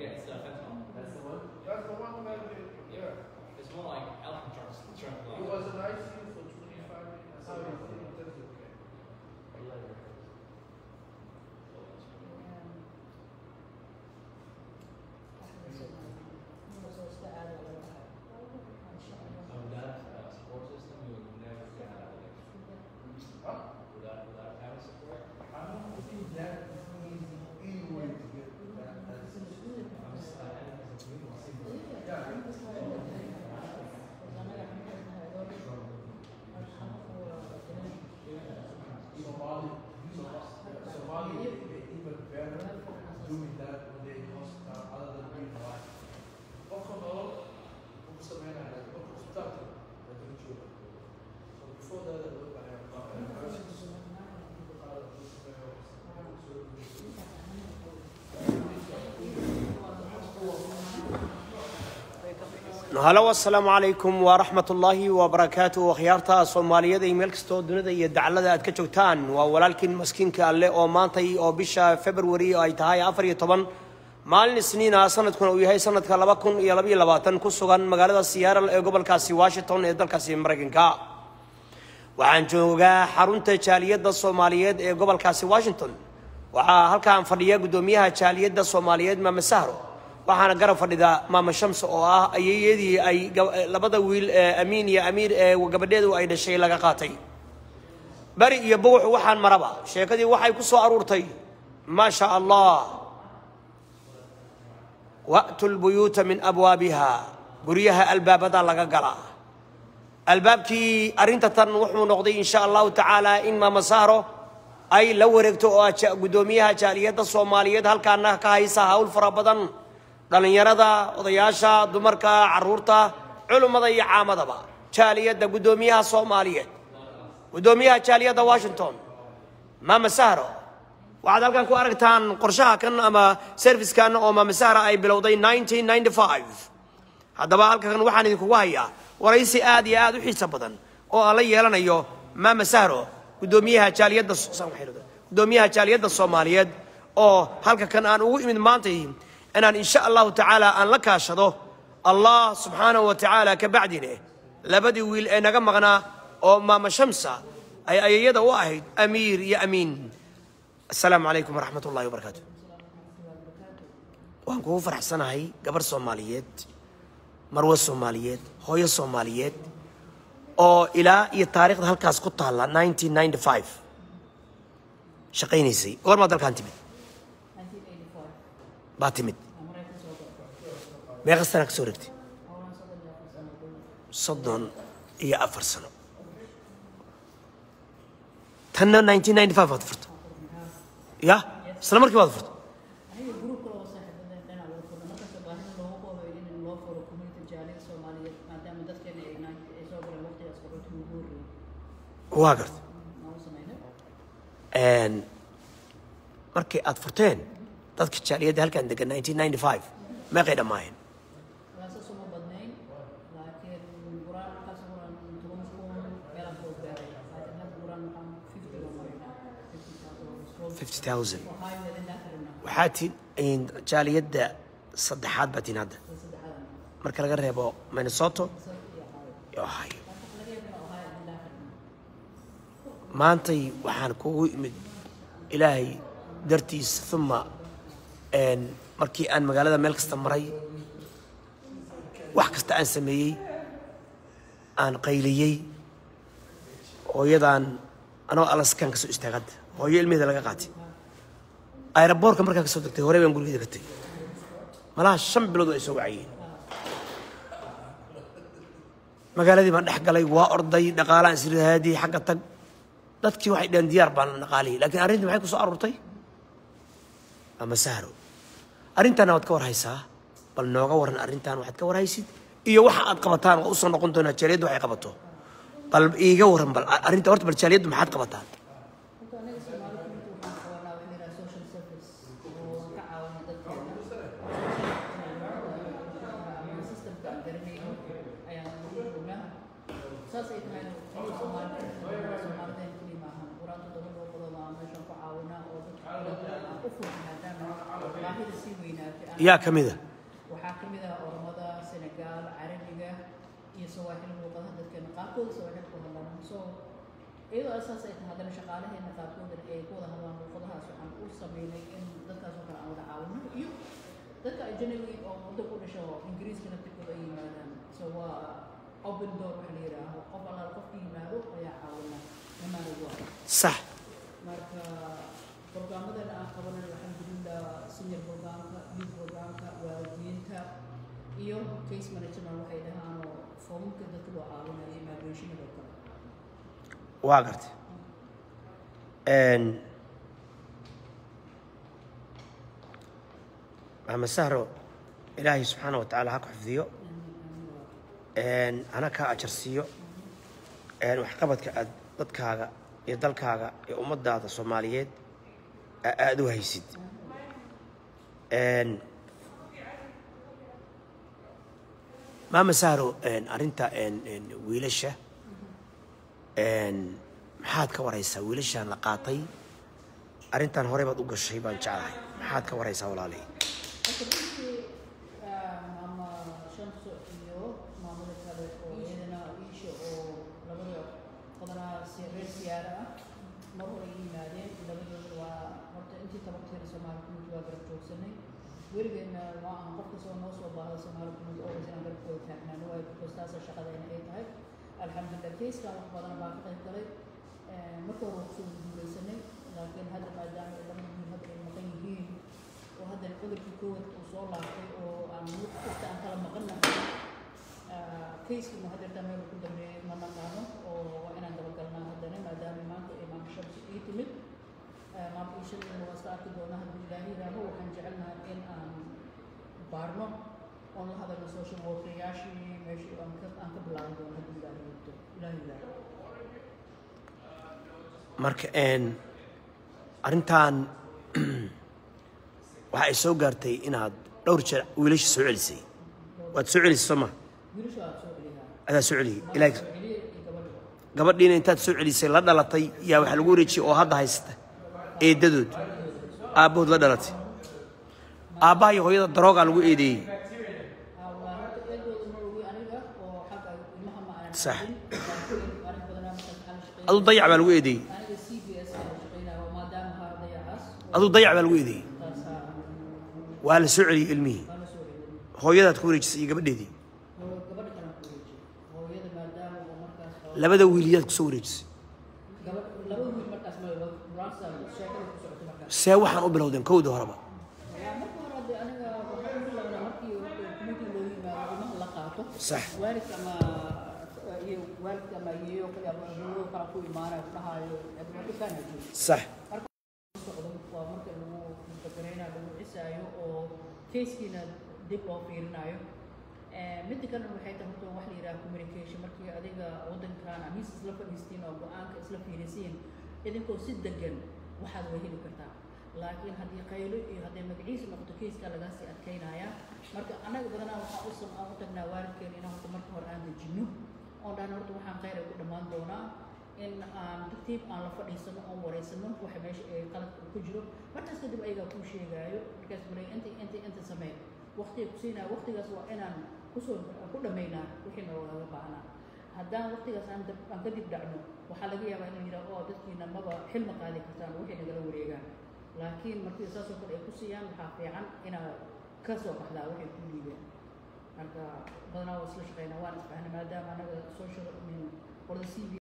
Yeah, it's fentanyl. That's the one? That's the one that we, yeah. It's more like Alcatraz. He was in ICU for 25 minutes. How is he? That's okay. Without support system, you would never get out of it. Huh? Without family support, I don't think that is easy anyway to get that. Somali, even better doing that when they hospital other than being alive. Alcohol, so before that, I look at هلا والسلام عليكم ورحمة الله وبركاته وخيارتا الصومالية دي ملكستو دوندا يدعلدا أد كجوتان وولالكن مسكينك اللي أو مانتي أو بيشا فبراير أي تهاي أفري طبعا مالن سنين سنة كنا وياي سنة كلابكن يلبي لباتن كسوغان مقالة السيارة قبل كاسي واشنطن إدل كاسي مريكنكا وعن جوجا حرونتا شالية الصومالية قبل كاسي واشنطن وهالكان فردية قدوميها شالية الصومالية ما مسهرو waxaana garab fadhida maama shams oo ah ayeeyadii ay labada wiil amiin iyo amiir gabadheedu ay dhashay laga qaatay bari iyo buux waxaan maraba sheekadii waxay ku soo aruurtay ma sha Allah waqtul buyuta min abwaabiha guriyaha albaabada laga gala albaabkii arinta tan wuxuu noqday insha Allah taala in maama sahro ay la wareegto oo gudoomiyaha jaaliyada Soomaaliyeed halkaana ka haysa hawl fara badan dhalinyarada odayaasha dumarka caruurta culimada iyo caamadaba jaaliyada gudoomiyaha Soomaaliyeed gudoomiyaha jaaliyada Washington maama sahro waxaad halkan ku aragtaan qorshaha kan ama service kan oo maama sahro ay bilowday 1995 haddaba halkan waxaan idinku hayaa waraysi aad iyo aad u xiiso badan oo aan la yeelanayo maama sahro gudoomiyaha jaaliyada Soomaaliyeed oo halka kan aan ugu imid maantay أنا إن شاء الله تعالى أن لك أشهده الله سبحانه وتعالى كبعدنا لبدي ويل أنا جمعنا أو ماما شمسة أي يد واحد أمير يا أمين السلام عليكم ورحمة الله وبركاته وأنكو فرح سنة هاي قبر الصوماليات مروة الصوماليات هوي الصوماليات أو إلى التاريخ ده هالكاس قطع الله 1995 شقيني سي ورما ده كان تمت باتمت meeqa sana ka soo ragtay soddon iyo afar sano tanna 1995 baad furtay ya isla markii baad furtay waa gartay markii aad furteen dadka jaaliyadda halkan degan 1995 meeqay dhammaayeen $50,000 وحاتي إن جالية صدحات باتين هذا مركز الغريبة مينيسوتا يوهاي ما أنتي وحانكو من إلهي درتيس ثم إن مركي أن مقالة ملك استمري وحكست أن سميي أن قيليي ويضان أنا ألسكان كسو استغد هوي الميدا laga qaatay aeroboorka markaa ka soo degtay hore baan gurigeeda ka tagay malaha 5 bilood ay soo wacayeen magaaladii baan dhex galay waa orday dhaqaalaan sirhaadii xagga tag dadkii waxay dhan diyaar baan dhaqaalay laakiin arrintii maxay ku soo aruurtay ama sahro arrintan waad ka war haysaa bal nooga waran arrintan waxaad ka war haysid iyo waxa aad qabataan oo u soo noqon doona jaaliyadu waxay qabato bal iiga waran bal arrinta horta bal jaaliyadu maxaad qabataan يا كميدة وحاكميدة أورمدا سنغال عربية يسواحل لغة dadka qaarkood sawaaxil ku hadlaan so iyadoo asaas ay tahay hadana shaqaalaheena qaarkood ay ku wada hadlaan luqadahaas waxaan u sameynay in dadkaas oo kale aan wada caawino iyo dadka ajnabiga oo wada ku dhasho ingiriiska naftirkooda ay yimaadaan so waa open door waxa la yiraahdo qof alla qofkii yimaado ayaa caawina dhammaan ugu صح marka programmadan aan qabanay alxamdulillah senior programka mid programka waalidiinta iyo case management waxay dhahaan foomka dadka loo caawinayo immigration-da kale waa gartay Mama Sahro ilaahay subxaanahu wa tacaala ha ku xifdiyo ana ka ajarsiiyo waxqabadka aad dadkaaga iyo dalkaaga iyo ummadaada Soomaaliyeed aad u haysid Mama Sahro arinta wiilasha maxaad ka waraysaa wiilashan la qaatay arintan hore baad u gashay baan jeclahay maxaad ka waraysaa walaalay mama shamso iyo maamada kale oo iyadana iisha oo labada qodanaha reer siyaara ah mar hore yimaadeen labadooda waa horta intii tabarteeda Soomaali kumid waa garab joogsanay weligeena waa aan qofka soo noo soo baahdo Soomaali kumid oo isaan garabkooda taagnaano waa kustaasa shaqadeena ay tahay alxamdulillah keyskan wax badan baa ka qayb galay marka hore soo guuleysanay laakiin hadda maadaama labada wiil hadda ay maqan yihiin oo hadda cudurkii koowad uu soo laabtay oo aan waqti aan kala maqannahay keyskii hadda meel ku dambeeyay ma naqaano oo waa inaan dabagalnaa haddana maadaama maanta imaam shamsi ii timid maam iisha waa iska arki doonaa hadduu ilaahay yidhaaho waxaan jecelnahay in aan baarno oon la hadalno social worker-yaashii meeshii aan ka bilaaban doono hadduu ilaahay yidho ilaahay yidhaaho marka arrintan waxa ay soo gaartay inaad dhowr jeer wiilasha soo celisay waad soo celisay soo ma wiilasha waa soo celiyaa adaa soo celiyay ilaahay celiye iyo gabadha gabadhiina intaad soo celisay la dhalatay yaa waxa lagu wareejiyay oo hadda haysta eedadood aabbahood la dhalatay aabbaha iyo hooyada daroogaa lagu eedeeyey صح أدو ضيع بالويدي أدو ضيع بالويدي وهل سعري علمي هو يدا تكوريج سي قبل دي لبدا ويليات كسوريج ساوحان أبلودن كود هربا صح صح كيسكينا dib loo fiirinayo midda kale waxay tahay horta wax la yiraahdo communication markii adiga wadankan amiis isla fadhiistiin oo go'aanka isla fiirisiin idinkoo si degan waxaad weheli kartaa laakiin haddii qaylo iyo haddii magaciisa noqoto keiska laga sii adkeynaya marka anaga badanaa waxaan u tagnaa waalidkeena inaan horta marka hore aan dejinno oon dhan horta waxaan khayr ay ku dhammaan doonaa in aan tartiib aan la fadhiisano oon wareysano waxa meesha ay qaladka ku jiro markaas kadib ayagaa kuu sheegaayo markaas balay inta sameyn waqtiga ku siinaa waqtigaas waa inaan ku dhammaynaa wixii noogaga baahnaa haddaan waqtigaas aan ka dib dhacno waxaa laga yaabaa inuu yidhaah oo dadkiina maba xilma qaadi kartaan wixii nagala wareegaan laakiin markii saasoo kale ay ku siiyaan waxaa fiican inaad ka soo baxdaa waxay ku liibeen marka badanaa waa isla shaqeynaa waan isbahnay maadaama anaga social qolada CV